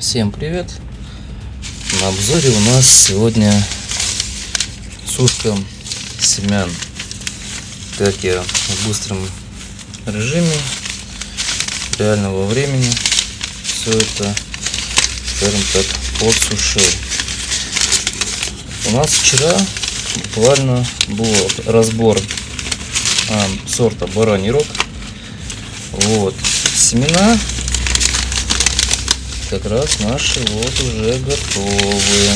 Всем привет! На обзоре у нас сегодня сушка семян. Как я в быстром режиме реального времени все это, скажем так, подсушил. У нас вчера буквально был разбор сорта бараний рог. Вот семена как раз наши вот уже готовые.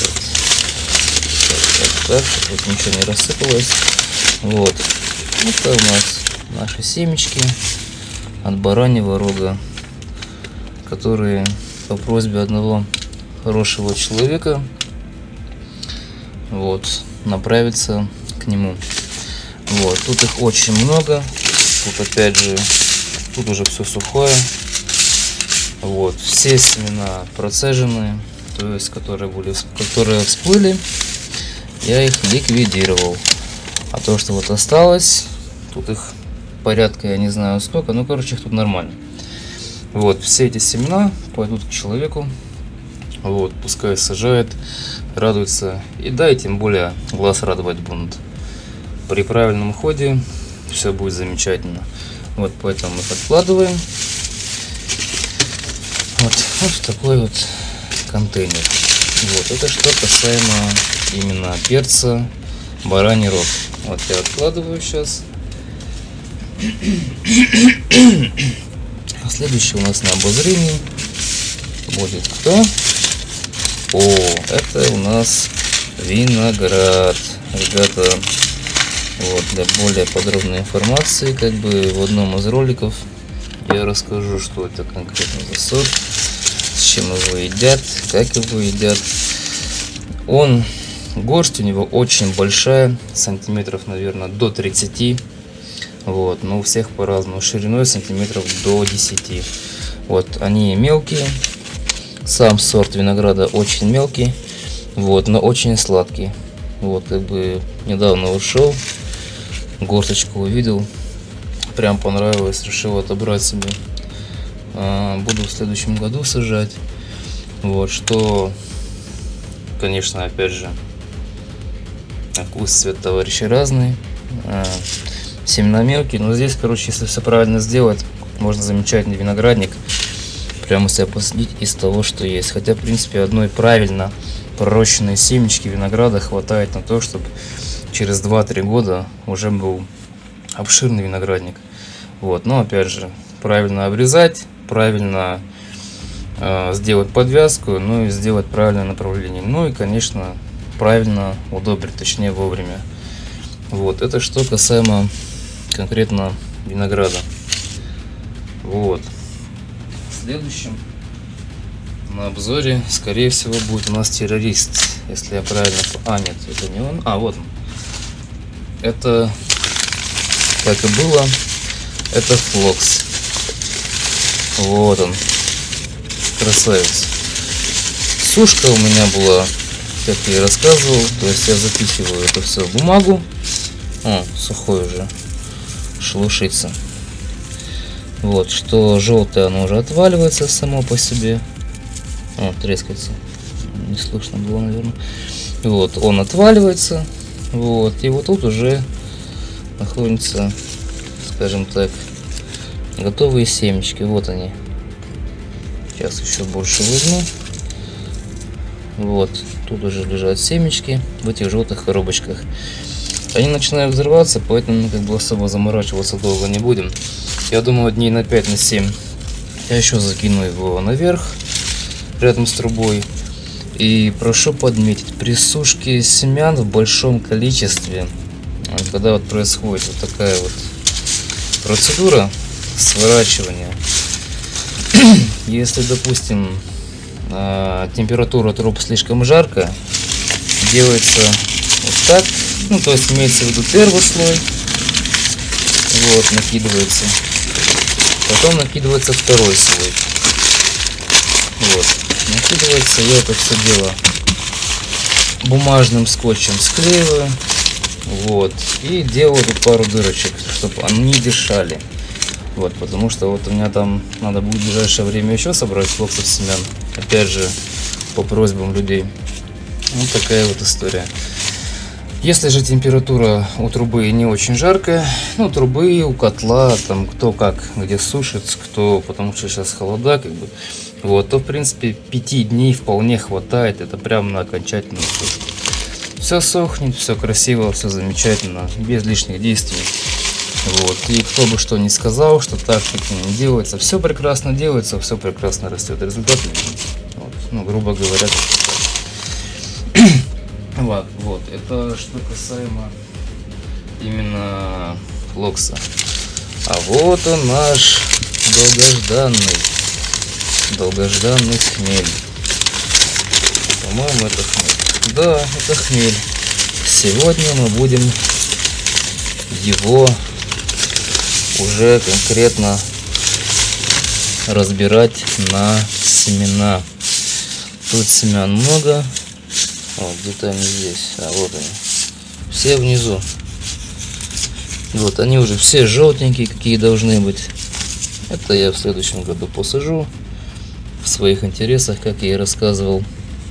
Так, чтобы вот ничего не рассыпалось. Вот это у нас наши семечки от бараньего рога, которые по просьбе одного хорошего человека вот направятся к нему. Вот тут их очень много. Тут опять же, тут уже все сухое. Вот все семена процеженные, то есть которые всплыли, я их ликвидировал. А то, что вот осталось, тут их порядка, я не знаю сколько, но короче их тут нормально. Вот все эти семена пойдут к человеку, вот пускай сажает, радуется, и да, и тем более глаз радовать будут. При правильном ходе все будет замечательно. Вот поэтому мы подкладываем вот в такой вот контейнер. Вот это что касаемо именно перца бараний рог. Вот я откладываю сейчас. Следующий у нас на обозрении будет кто? О, это у нас виноград, ребята. Вот для более подробной информации, как бы в одном из роликов я расскажу, что это конкретно за сорт, с чем его едят, как его едят. Горсть у него очень большая, сантиметров, наверное, до 30. Вот, но у всех по-разному, шириной сантиметров до 10. Вот, они мелкие. Сам сорт винограда очень мелкий, вот, но очень сладкий. Вот, как бы недавно ушел, горсточку увидел, прям понравилось, решил отобрать себе. Буду в следующем году сажать. Вот, что, конечно, опять же, вкус, цвет товарищи разные. Семена мелкие, но здесь, короче, если все правильно сделать, можно замечательный виноградник прямо себя посадить из того, что есть. Хотя, в принципе, одной правильно пророщенной семечки винограда хватает на то, чтобы через 2-3 года уже был обширный виноградник. Вот, но опять же, правильно обрезать, правильно сделать подвязку, ну и сделать правильное направление. Ну и, конечно, правильно удобрить, точнее вовремя. Вот, это что касаемо конкретно винограда. Вот. Следующим на обзоре, скорее всего, будет у нас террорист. Если я правильно... нет, это не он. Вот он. Это, как и было, это флокс. Вот он. Красавец. Сушка у меня была, как я и рассказывал. То есть я запихиваю это все в бумагу. Сухой уже. Шелушится. Вот, что желтое, оно уже отваливается само по себе. Трескается. Не слышно было, наверное. Вот, он отваливается. Вот, и вот тут уже находятся, скажем так, готовые семечки. Вот они. Сейчас еще больше возьму. Вот, тут уже лежат семечки в этих желтых коробочках. Они начинают взрываться, поэтому как бы особо заморачиваться долго не будем. Я думаю, дней на 5-7 я еще закину его наверх, рядом с трубой. И прошу подметить, при сушке семян в большом количестве, когда вот происходит вот такая вот процедура сворачивания, если, допустим, температура труб слишком жаркая, делается вот так, ну то есть имеется в виду первый слой, вот, накидывается, потом накидывается второй слой, вот, накидывается, я это все дело бумажным скотчем склеиваю, вот, и делаю тут пару дырочек, чтобы они не дышали. Вот, потому что вот у меня там надо будет в ближайшее время еще собрать флоксов семян. Опять же, по просьбам людей. Вот такая вот история. Если же температура у трубы не очень жаркая, ну, трубы, у котла, там, кто как, где сушит, кто, потому что сейчас холода, как бы, вот, то, в принципе, 5 дней вполне хватает, это прям на окончательную сушку. Все сохнет, все красиво, все замечательно, без лишних действий. Вот, и кто бы что ни сказал, что так не делается, все прекрасно делается, все прекрасно растет. Результат, вот, ну, грубо говоря, вот, это что касаемо именно флокса. А вот он наш долгожданный хмель. По-моему, это хмель. Да, это хмель. Сегодня мы будем его уже конкретно разбирать на семена. Тут семян много. Вот, где-то они здесь, а вот они, все внизу. Вот они уже все желтенькие, какие должны быть. Это я в следующем году посажу в своих интересах, как я и рассказывал.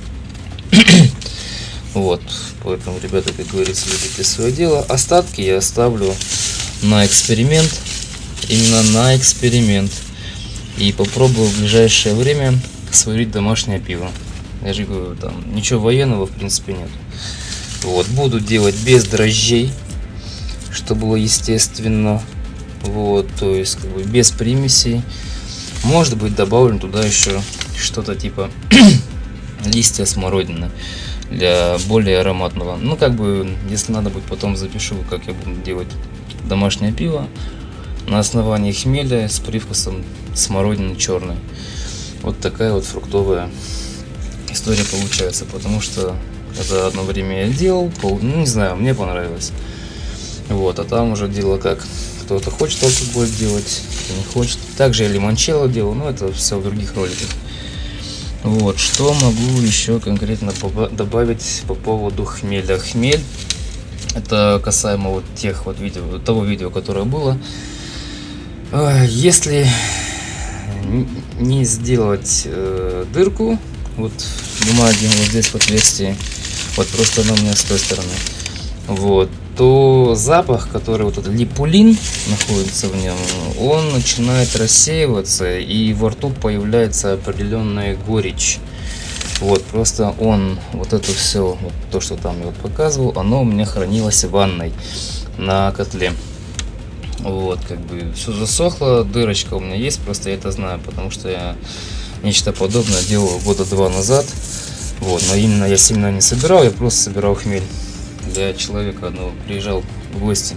Вот, поэтому, ребята, как говорится, любите свое дело. Остатки я оставлю на эксперимент, именно на эксперимент, и попробую в ближайшее время сварить домашнее пиво. Я же говорю, там ничего военного в принципе нет. Вот, буду делать без дрожжей, что было естественно. Вот, то есть как бы без примесей. Может быть, добавлю туда еще что-то типа листья смородины для более ароматного. Ну, как бы, если надо будет, потом запишу, как я буду делать домашнее пиво на основании хмеля с привкусом смородины черной. Вот такая вот фруктовая история получается, потому что это одно время я делал, ну, не знаю, мне понравилось. Вот, а там уже дело как. Кто-то хочет алкоголь делать, кто не хочет. Также я лимончелло делал, но это все в других роликах. Вот, что могу еще конкретно добавить по поводу хмеля. Хмель, это касаемо вот тех вот видео, того видео, которое было. Если не сделать дырку вот бумаги вот здесь в отверстии, вот просто она у меня с той стороны, вот, то запах, который вот этот липулин находится в нем, он начинает рассеиваться, и во рту появляется определенная горечь. Вот, просто он, вот это все, вот то, что там я вот показывал, оно у меня хранилось в ванной на котле. Вот, как бы все засохло, дырочка у меня есть, просто я это знаю, потому что я нечто подобное делал года 2 назад. Вот, но именно я сильно не собирал, я просто собирал хмель для человека одного, приезжал в гости.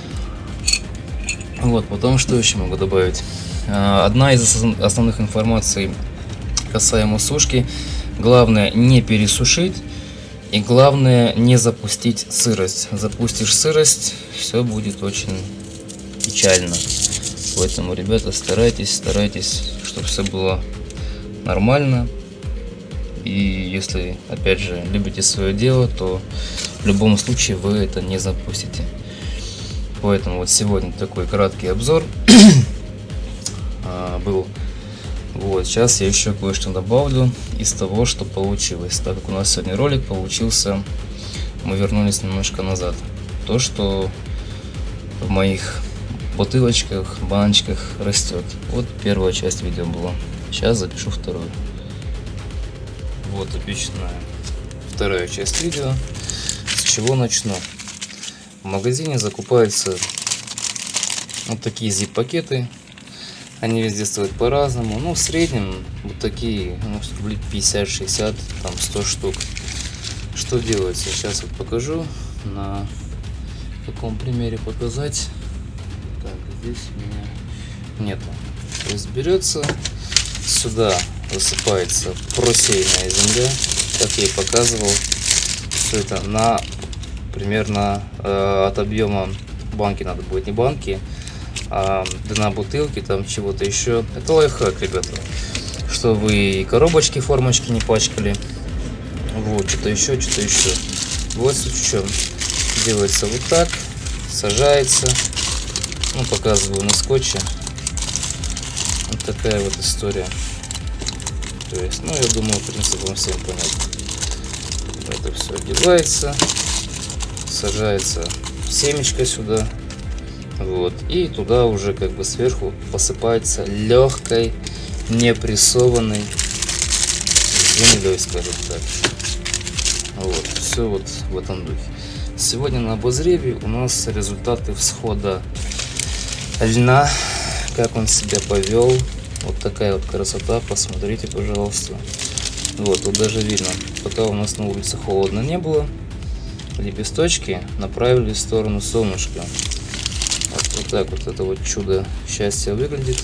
Вот, потом что еще могу добавить? Одна из основных информаций касаемо сушки: главное не пересушить, и главное не запустить сырость. Запустишь сырость, все будет очень печально. Поэтому, ребята, старайтесь, чтобы все было нормально. И если, опять же, любите свое дело, то в любом случае вы это не запустите. Поэтому вот сегодня такой краткий обзор был. Вот, сейчас я еще кое-что добавлю из того, что получилось. Так как у нас сегодня ролик получился, мы вернулись немножко назад. То, что в моих бутылочках, баночках растет. Вот первая часть видео была. Сейчас запишу вторую. Вот обещанная вторая часть видео. С чего начну? В магазине закупаются вот такие zip-пакеты. Они везде стоят по-разному. Ну, в среднем вот такие, ну, рублей 50-60, там 100 штук. Что делается? Сейчас вот покажу. На каком примере показать? Так, здесь у меня нету. То есть берется, сюда высыпается просеянная земля, как я и показывал. Все это на примерно от объема банки, надо будет не банки, а дна бутылки, там чего-то еще. Это лайфхак, ребята, что вы коробочки, формочки не пачкали. Вот, что-то еще. Вот в чем. Делается вот так, сажается. Ну, показываю на скотче. Вот такая вот история. То есть, ну, я думаю, в принципе, вам всем понятно. Это все одевается, сажается семечко сюда, вот, и туда уже как бы сверху посыпается легкой, непрессованной землей, скажем так. Вот, все вот в этом духе. Сегодня на обозреве у нас результаты всхода льна, как он себя повел. Вот такая вот красота, посмотрите, пожалуйста. Вот, тут даже видно, пока у нас на улице холодно не было, лепесточки направились в сторону солнышка. Вот так вот это вот чудо счастья выглядит.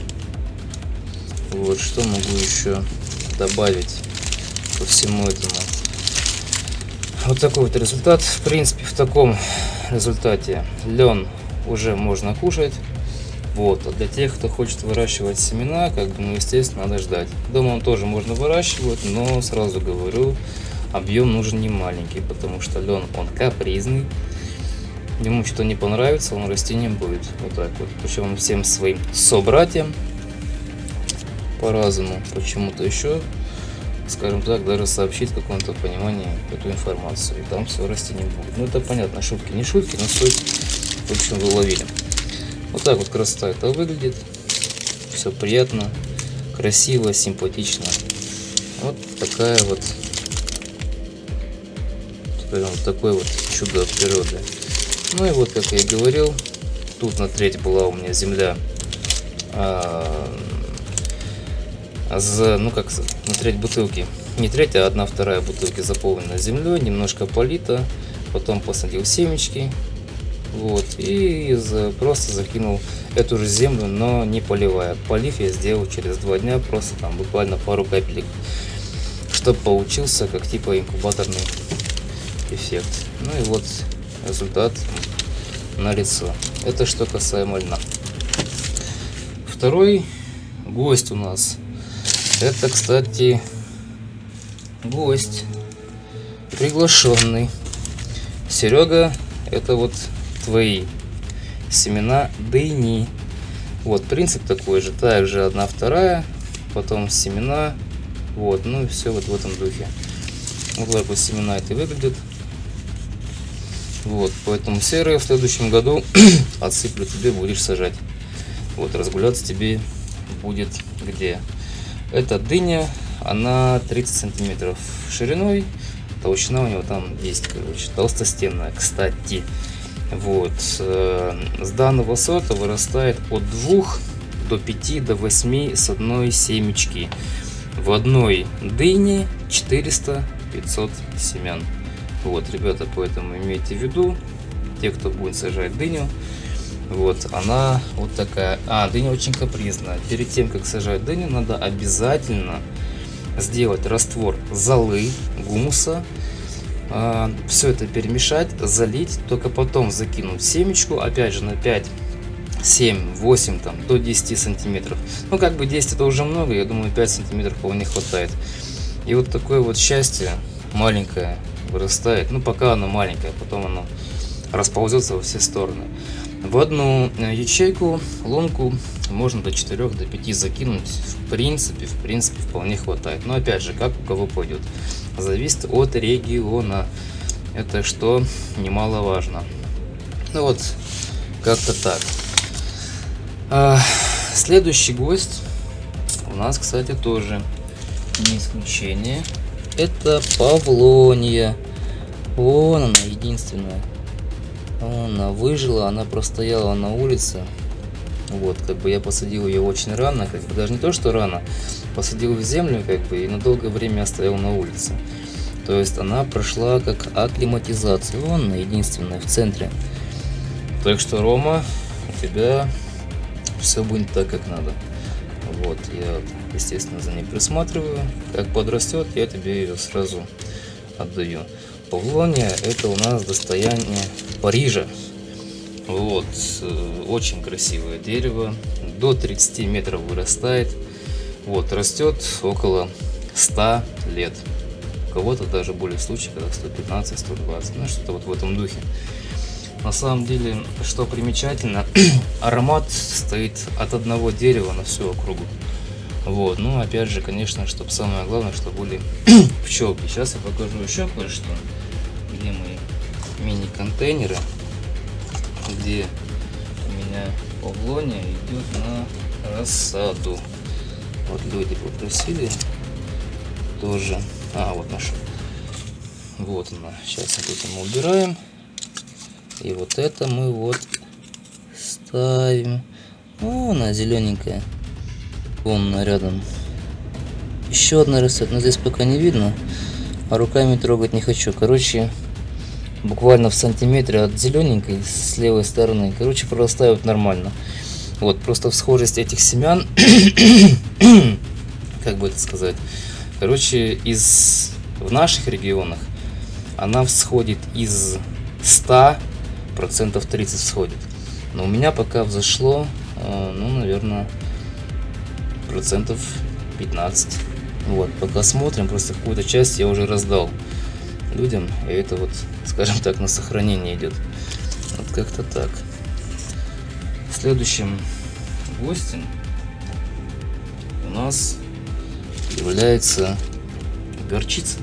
Вот, что могу еще добавить ко всему этому. Вот такой вот результат. В принципе, в таком результате лен уже можно кушать. Вот, а для тех, кто хочет выращивать семена, как бы, ну, естественно, надо ждать. Дома он тоже можно выращивать, но сразу говорю, объем нужен не маленький, потому что лен, он капризный. Ему что-то не понравится, он расти не будет. Вот так вот. Причем всем своим собратьям по-разному, почему-то еще, скажем так, даже сообщить в каком-то понимании эту информацию. И там все расти не будет. Ну, это понятно, шутки не шутки, но суть, в общем, вы уловили. Вот так вот красота это выглядит. Все приятно, красиво, симпатично. Вот такая вот, скажем, такое вот чудо природы. Ну и вот, как я и говорил, тут на треть была у меня земля, ну как на треть бутылки, не треть, а 1/2 бутылки заполнена землей, немножко полита, потом посадил семечки. Вот, и просто закинул эту же землю, но не поливая. Полив я сделал через 2 дня, просто там буквально пару капелек, чтобы получился как типа инкубаторный эффект. Ну и вот результат налицо. Это что касаемо льна. Второй гость у нас, это, кстати, гость приглашенный. Серега, это вот твои семена дыни. Вот принцип такой же, также 1/2, потом семена, вот, ну и все вот в этом духе. Вот так вот семена это выглядит. Вот, поэтому серые в следующем году отсыплю тебе, будешь сажать. Вот, разгуляться тебе будет где. Это дыня, она 30 сантиметров шириной, толщина у него там 10, короче, толстостенная, кстати. Вот, с данного сорта вырастает от 2 до 5 до 8 с одной семечки. В одной дыне 400-500 семян. Вот, ребята, поэтому имейте в виду, те, кто будет сажать дыню, вот она вот такая. Дыня очень капризная. Перед тем, как сажать дыню, надо обязательно сделать раствор золы, гумуса. Все это перемешать, залить, только потом закинуть семечку, опять же на 5, 7, 8 там, до 10 сантиметров. Ну как бы 10 это уже много, я думаю 5 сантиметров вполне хватает. И вот такое вот счастье маленькое вырастает, ну пока оно маленькое, потом оно расползется во все стороны. В одну ячейку, лунку можно до 4, до 5 закинуть, в принципе вполне хватает. Но опять же, как у кого пойдет, зависит от региона, это что немаловажно. Ну вот, как-то так. Следующий гость у нас, кстати, тоже не исключение. Это павлония. Вон она, единственная. Она выжила, она простояла на улице. Вот, как бы я посадил ее очень рано, как бы даже не то, что рано, посадил в землю, как бы, и на долгое время оставил на улице. То есть она прошла как акклиматизацию. Вон она, единственная в центре. Так что, Рома, у тебя все будет так, как надо. Вот, я, естественно, за ней присматриваю. Как подрастет, я тебе ее сразу отдаю. Павлония — это у нас достояние Парижа. Вот, очень красивое дерево, до 30 метров вырастает. Вот, растет около 100 лет. У кого-то даже более случаев, когда 115, 120, ну что-то вот в этом духе. На самом деле, что примечательно, аромат стоит от одного дерева на всю округу. Вот, ну опять же, конечно, чтобы самое главное, что были пчелки. Сейчас я покажу еще кое-что, где мои мини-контейнеры, где у меня павлония идет на рассаду. Вот люди попросили тоже. Вот наша. Вот она. Сейчас вот это мы убираем. И вот это мы вот ставим. О, она зелененькая. Вон рядом. Еще одна растет, но здесь пока не видно. А руками трогать не хочу. Короче, буквально в сантиметре от зелененькой с левой стороны. Короче, прорастают нормально. Вот, просто всхожесть этих семян, как бы это сказать. Короче, в наших регионах она всходит из 100%, 30 всходит. Но у меня пока взошло, ну, наверное, 15%. Вот, пока смотрим, просто какую-то часть я уже раздал людям, и это вот, скажем так, на сохранение идет. Вот как-то так. Следующим гостем у нас является горчица.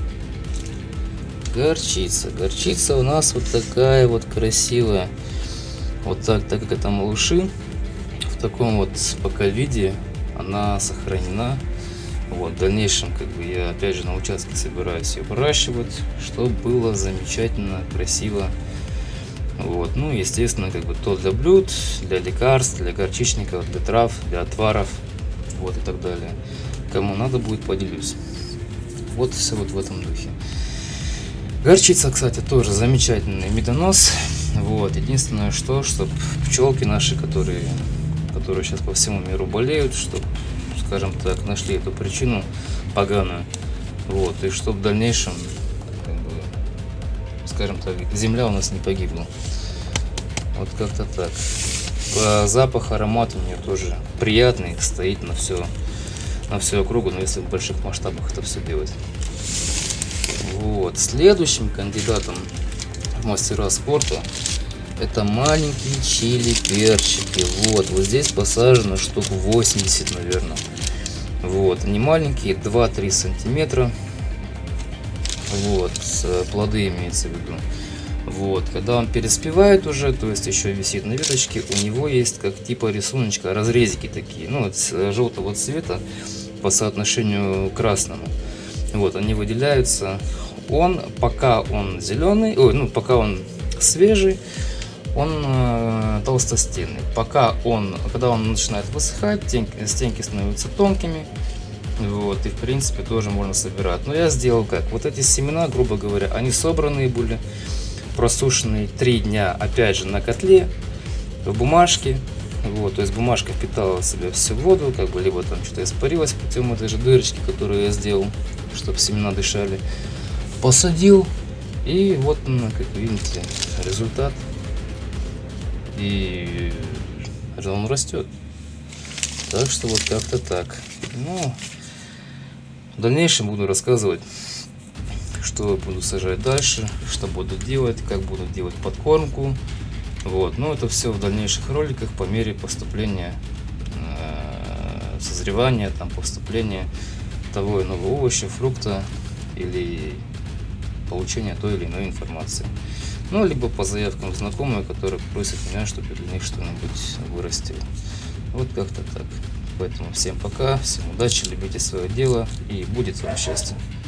Горчица у нас вот такая вот красивая. Вот так как это малыши, в таком вот пока виде она сохранена. Вот, в дальнейшем, как бы, я опять же на участке собираюсь ее выращивать, чтобы было замечательно, красиво. Вот, ну, естественно, как бы то для блюд, для лекарств, для горчичников, для трав, для отваров, вот, и так далее. Кому надо будет, поделюсь. Вот все вот в этом духе. Горчица, кстати, тоже замечательный медонос. Вот, единственное, чтобы пчелки наши, которые сейчас по всему миру болеют, чтобы, скажем так, нашли эту причину поганую. Вот, и чтобы в дальнейшем, как бы, скажем так, земля у нас не погибла. Вот как-то так. Запах, аромат у нее тоже приятный, стоит на всю округу, но если в больших масштабах это все делать. Вот, следующим кандидатом в мастера спорта это маленькие чили-перчики. Вот здесь посажено штук 80, наверное. Вот, они маленькие, 2-3 сантиметра. Вот, плоды имеется в виду. Вот, когда он переспевает уже, то есть еще висит на веточке, у него есть как типа рисуночка, разрезики такие, ну, желтого цвета по соотношению к красному. Вот, они выделяются. Пока он зеленый, пока он свежий, он толстостенный. Когда он начинает высыхать, стенки становятся тонкими. Вот, и в принципе тоже можно собирать. Но я сделал как? Вот эти семена, грубо говоря, они собранные были, просушенные 3 дня, опять же, на котле, в бумажке. Вот, то есть бумажка впитала в себя всю воду, как бы, либо там что-то испарилось путем этой же дырочки, которую я сделал, чтобы семена дышали. Посадил, и вот, как вы видите, результат. И он растет. Так что вот как-то так. Ну, в дальнейшем буду рассказывать, что буду сажать дальше, что буду делать, как буду делать подкормку. Вот, но это все в дальнейших роликах по мере поступления, созревания, там, поступления того или иного овоща, фрукта или получения той или иной информации. Ну, либо по заявкам знакомых, которые просят меня, чтобы для них что-нибудь вырастил. Вот как-то так. Поэтому всем пока, всем удачи, любите свое дело и будет вам счастье.